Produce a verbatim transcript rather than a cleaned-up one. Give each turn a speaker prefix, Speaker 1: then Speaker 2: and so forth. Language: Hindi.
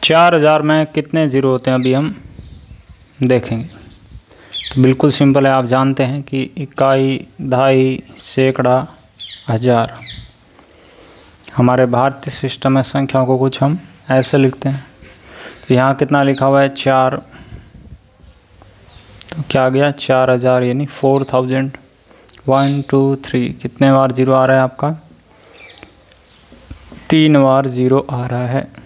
Speaker 1: चार हज़ार में कितने ज़ीरो होते हैं अभी हम देखेंगे। तो बिल्कुल सिंपल है, आप जानते हैं कि इकाई, दहाई, सैकड़ा, हज़ार। हमारे भारतीय सिस्टम में संख्याओं को कुछ हम ऐसे लिखते हैं। तो यहाँ कितना लिखा हुआ है, चार, तो क्या आ गया, चार हज़ार यानी four thousand. One two three, कितने बार ज़ीरो आ रहा है आपका, तीन बार ज़ीरो आ रहा है।